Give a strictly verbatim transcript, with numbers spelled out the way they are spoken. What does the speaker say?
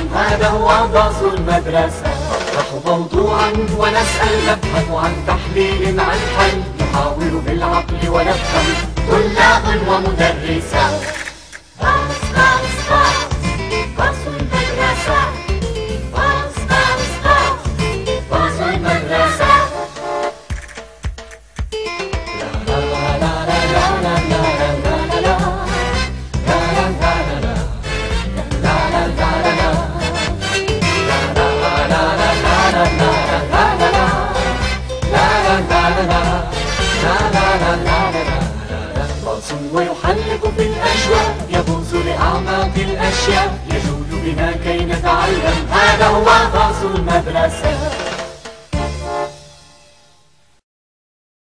نتعلم، هذا هو باص المدرسة. نطرح موضوعا ونسأل، نبحث عن تحليل عن حل، نحاول بالعقل ونفهم طلاب ومدرسة. باص باص باص باص المدرسة، باص باص باص باص المدرسة. باص ويحلق في الأجواء، يغوص لأعماق الأشياء، يجول بنا كي نتعلم، هذا هو باص المدرسة.